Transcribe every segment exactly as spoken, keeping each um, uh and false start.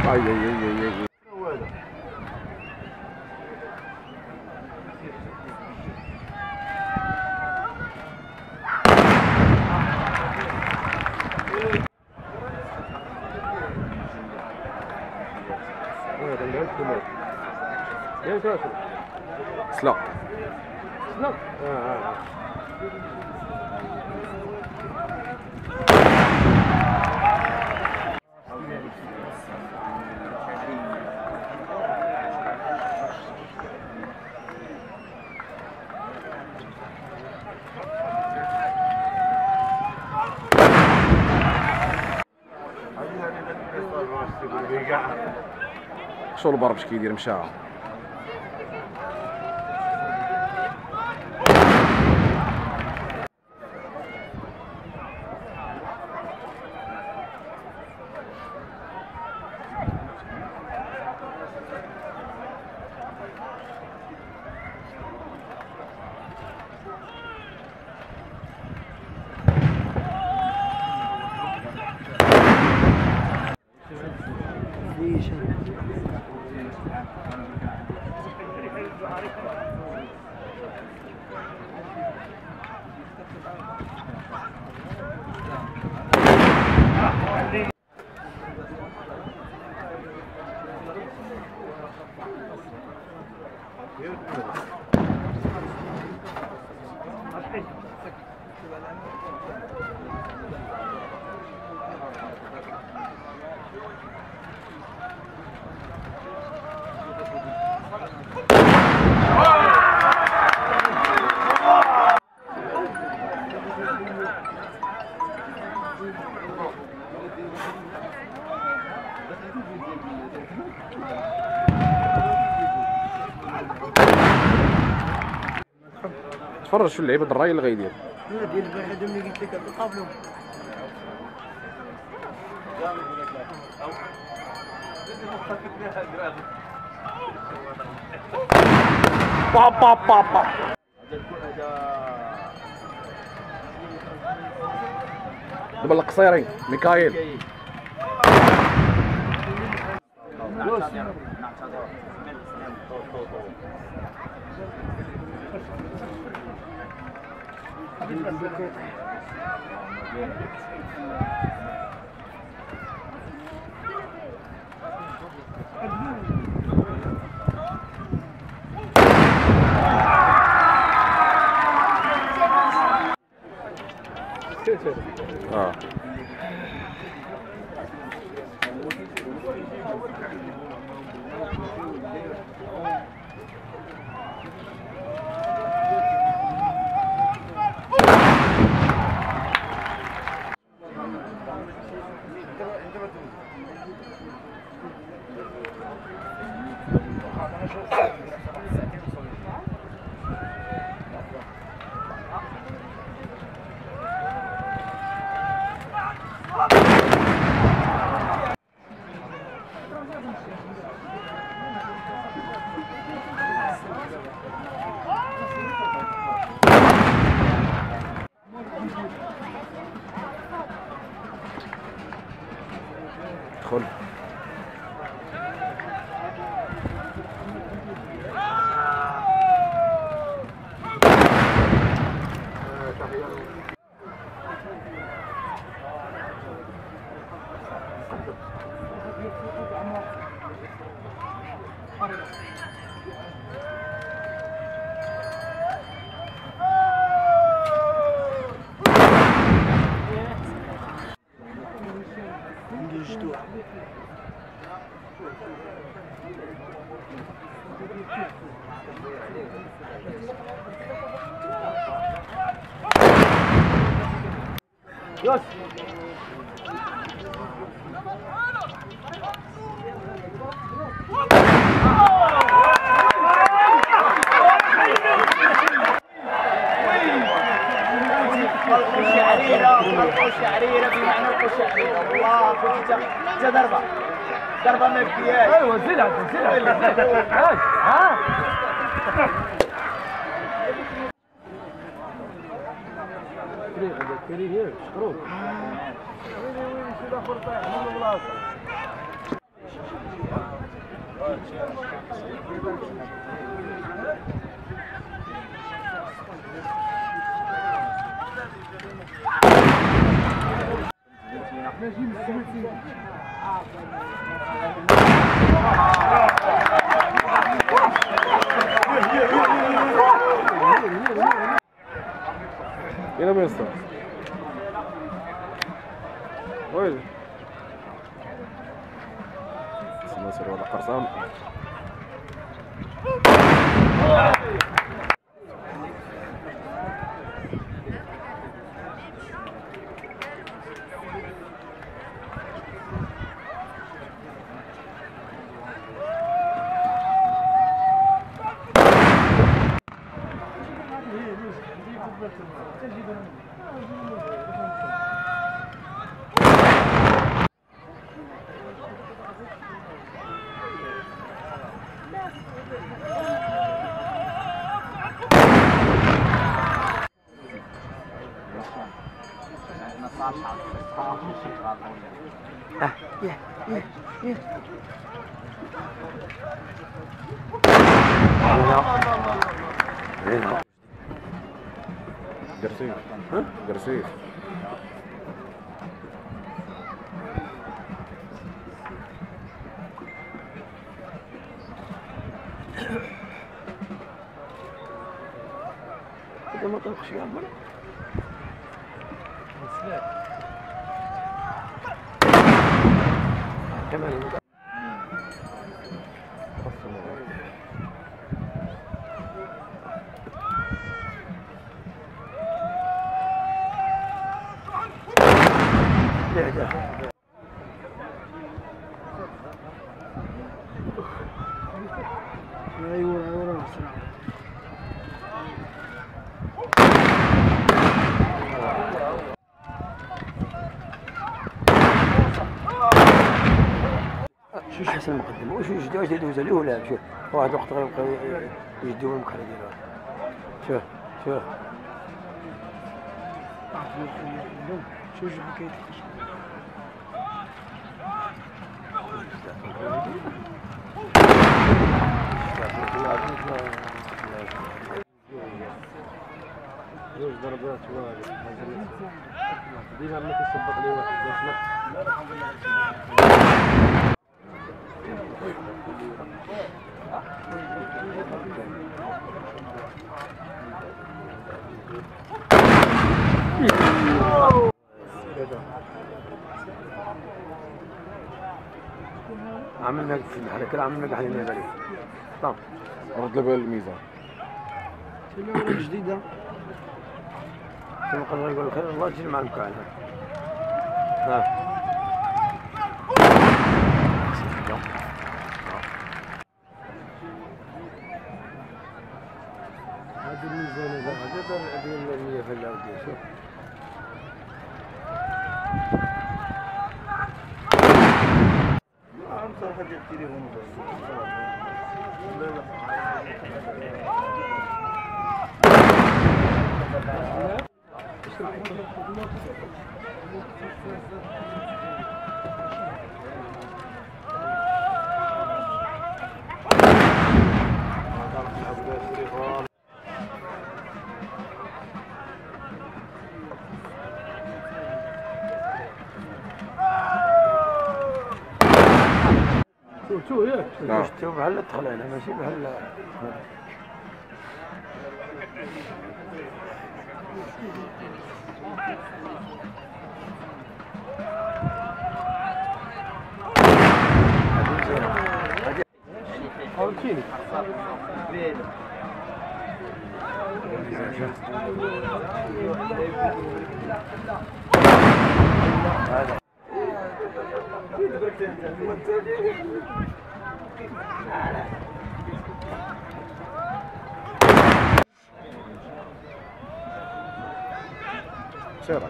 اي اي اي اي سلا سلا اه شو البرب اش كيدير مشى تفرج شو اللعيبه الراي اللي غيدير ديال الواحد اللي قلت لك تقابلهم با با با با دابا القصيرين ميكايل اه دخل يوسف القشعريرة القشعريرة بمعنى القشعريرة والله كنت حتى ضربة ضربة ما فيهاش. ايوا زلها زلها ها كريم شكروك وين وين شي الاخر طايح من البلاصة. هنا ما يصير وين ناصر ولا قرصان اه يا يا يا هنا قرصيف ها قرصيف كده ما طلقش يا عمر كمان ايوه ايوه شو احسن مقدمه وش يجدوا واش يدوز عليه ولا شوف واحد الوقت غيبقى يجدوا المكحله ديالها شوف شوف شوف شو حكايه جوج ضربات واحد ديما ما كيصبط لي واحد عملنا في الحركه عملنا حاليا بالي طب رد لها الميزان سلوى جديده ثم قال يقول خير الله تجي مع المكان ها هذه الميزان هذا هذا ديال المية في الأرض شوف شوف شوف ياك شوف بحال تدخل هنا ماشي بحال فهمتيني هذا سير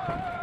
الله.